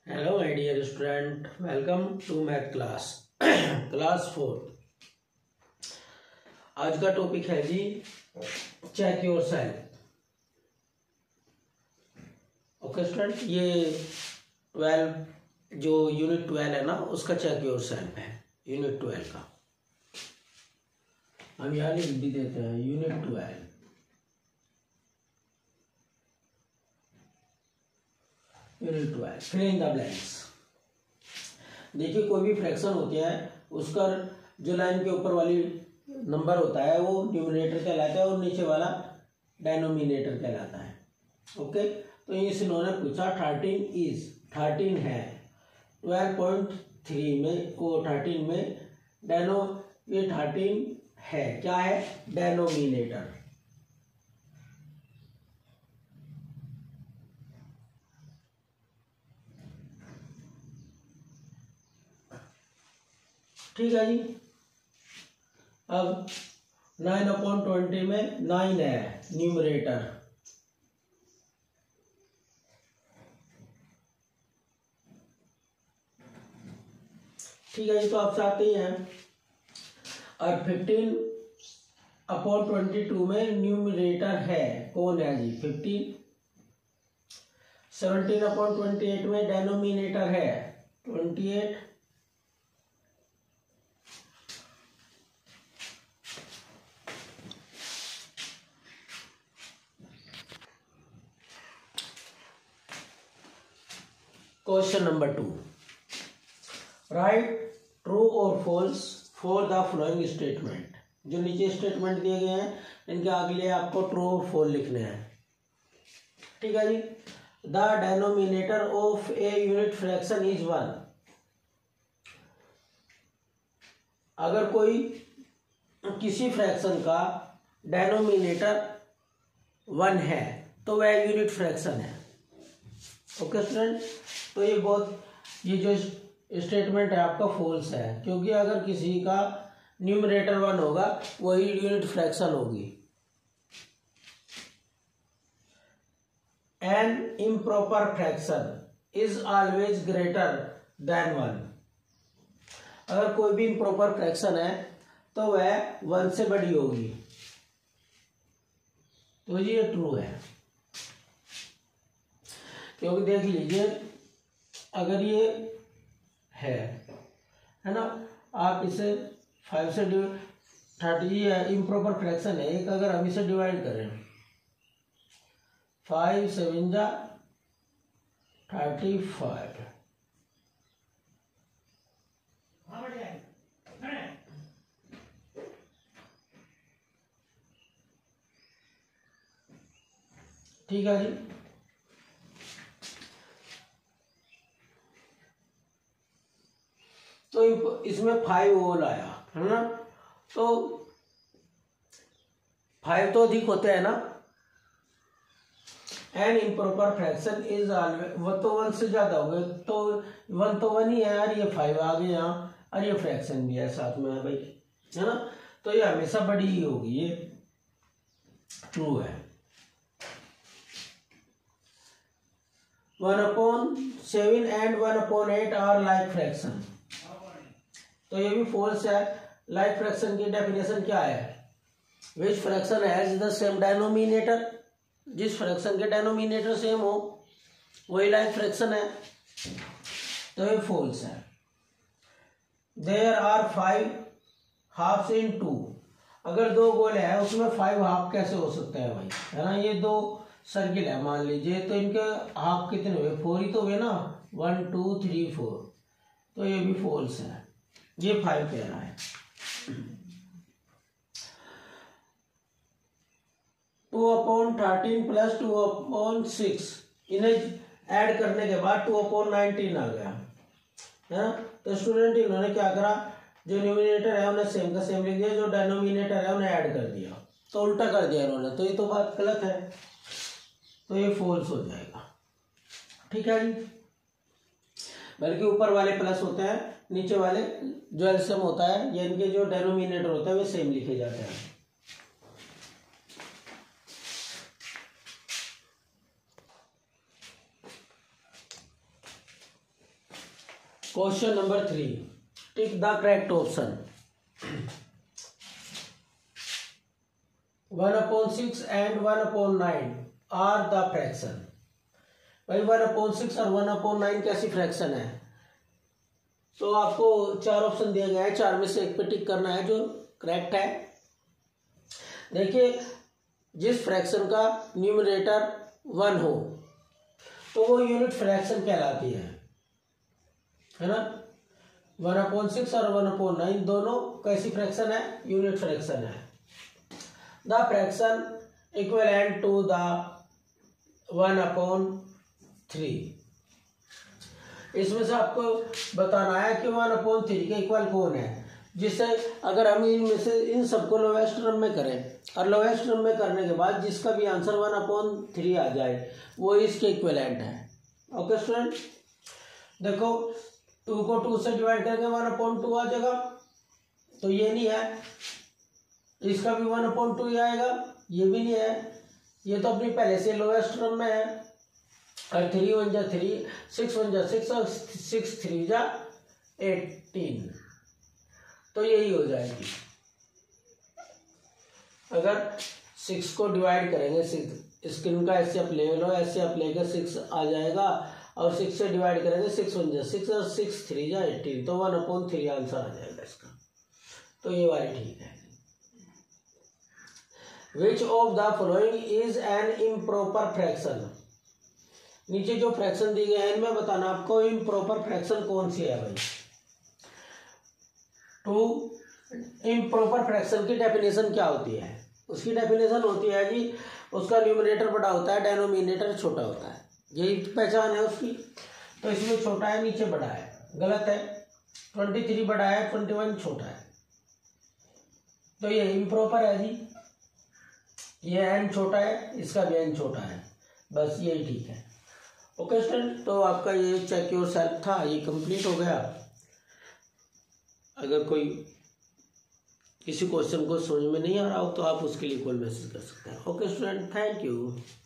Hello my dear student, welcome to math class class 4। आज का topic है जी check yourself. Okay student, ये 12 जो यूनिट 12 है ना, उसका चेक योर सेल्फ है। यूनिट 12 का हम यहाँ लिख भी देते हैं unit 12। Fill in the blanks. देखिए, कोई भी फ्रैक्शन होती है उसका जो लाइन के ऊपर वाली नंबर होता है वो न्यूमरेटर कहलाता है और नीचे वाला डेनोमिनेटर कहलाता है। ओके, तो इन्होंने पूछा 13 है 12.3 में, वो 13 में ये 13 है, क्या है? डेनोमिनेटर। ठीक है जी। अब 9/20 में 9 है न्यूमरेटर। ठीक है जी, तो आप चाहते ही हैं। और 15/22 में न्यूमरेटर है, कौन है जी? 15। 17/28 में डेनोमिनेटर है 28। क्वेश्चन नंबर 2, राइट ट्रू और false for the following statement. जो नीचे स्टेटमेंट दिए गए हैं इनके अगले आपको ट्रू और फॉल्स लिखने हैं। ठीक है जी। The denominator of a unit fraction is 1। अगर कोई किसी फ्रैक्शन का डेनोमिनेटर 1 है तो वह यूनिट फ्रैक्शन है। ओके स्टूडेंट, तो ये जो स्टेटमेंट है आपका फॉल्स है, क्योंकि अगर किसी का न्यूमरेटर 1 होगा वही यूनिट फ्रैक्शन होगी। An improper fraction is always greater than 1। अगर कोई भी इम्प्रॉपर फ्रैक्शन है तो वह 1 से बड़ी होगी, तो ये ट्रू है। क्योंकि देख लीजिए, अगर ये है ना, आप इसे 5 से 30, ये इम्प्रॉपर फ्रैक्शन है एक, अगर हम इसे डिवाइड करें 5 7 जा 35। ठीक है जी। तो इसमें 5 होल आया है ना, तो 5 तो अधिक होते हैं ना। An improper fraction is always, वो तो 1 से ज्यादा हो गए, तो 1 तो 1 ही है यार, ये 5 आ गए यहाँ, और ये फ्रैक्शन भी है साथ में है भाई, है ना, तो ये हमेशा बड़ी ही होगी, ये ट्रू है। 1/7 एंड 1/8 आर लाइक फ्रैक्शन, तो ये भी फॉल्स है। लाइक फ्रैक्शन की डेफिनेशन क्या है? Which fraction has the same denominator. जिस फ्रैक्शन के डेनोमिनेटर सेम हो वही लाइक फ्रैक्शन है, तो ये फॉल्स है। There are 5 halves in 2। अगर 2 गोले हैं उसमें 5 हाफ कैसे हो सकते हैं भाई, है ना। ये 2 सर्किल है मान लीजिए, तो इनके हाफ कितने हुए? 4 ही तो हुए ना, 1 2 3 4, तो ये भी फॉल्स है, ये 5 कह रहा है। 2/13 प्लस 2/6, इन्हें ऐड करने के बाद 2/19 आ गया, है ना। तो स्टूडेंट इन्होंने क्या करा, जो न्यूमिनेटर है उन्हें सेम का सेम लिख दिया, जो डेनोमिनेटर है उन्हें ऐड कर दिया, तो उल्टा कर दिया इन्होंने, तो ये तो बात गलत है, तो ये फॉल्स हो जाएगा। ठीक है जी। बल्कि ऊपर वाले प्लस होते हैं, नीचे वाले जो एलसीएम होता है, यानी कि जो डेनोमिनेटर होता है वे सेम लिखे जाते हैं। Question number 3, tick the correct option. 1/6 and 1/9 are the fraction. भाई 1/6 और 1/9 कैसी फ्रैक्शन है? तो आपको 4 ऑप्शन दिए गए हैं, 4 में से एक पे टिक करना है जो करेक्ट है। देखिए, जिस फ्रैक्शन का न्यूमरेटर 1 हो तो वो यूनिट फ्रैक्शन कहलाती है ना। 1/6 और 1/9 दोनों कैसी फ्रैक्शन है? यूनिट फ्रैक्शन है। The fraction equivalent to the 1/3। इसमें से आपको बताना है कि 1/3 के इक्वल कौन है, जिससे अगर हम इनमें से इन सबको लोएस्ट टर्म में करें और लोएस्ट टर्म में करने के बाद जिसका भी आंसर 1/3 आ जाए वो इसके इक्विवेलेंट है। ओके स्टूडेंट, देखो 2 को 2 से डिवाइड करके 1/2 आ जाएगा, तो ये नहीं है। इसका भी 1/2 ही आएगा, ये भी नहीं है, ये तो अपनी पहले से लोएस्ट टर्म में है। और 3 1 जा 3, 6 1 जा 6 और 6 3 जा 18, तो यही हो जाएगी। अगर 6 को डिवाइड करेंगे, 6 स्क्रीन का ऐसे आप ले लो, ऐसे आप लेकर 6 आ जाएगा, और 6 से डिवाइड करेंगे 6 1 जा 6 और 6 3 जा 18, तो 1/3 आंसर आ जाएगा इसका। तो ये वाली ठीक है। Which of the following is an improper fraction? नीचे जो फ्रैक्शन दी गए हैं इनमें बताना आपको इम्प्रॉपर फ्रैक्शन कौन सी है भाई। तो इम्प्रॉपर फ्रैक्शन की डेफिनेशन क्या होती है? उसकी डेफिनेशन होती है जी, उसका न्यूमरेटर बड़ा होता है, डेनोमिनेटर छोटा होता है, यही पहचान है उसकी। तो इसमें छोटा है, नीचे बड़ा है, गलत है। 23 बड़ा है, 21 छोटा है, तो ये इम्प्रॉपर है जी। ये n छोटा है, इसका भी n छोटा है, बस यही ठीक है। ओके स्टूडेंट, तो आपका ये चेक योर सेल्फ था, ये कंप्लीट हो गया। अगर कोई किसी क्वेश्चन को समझ में नहीं आ रहा हो तो आप उसके लिए कॉल मैसेज कर सकते हैं। Okay student, thank you.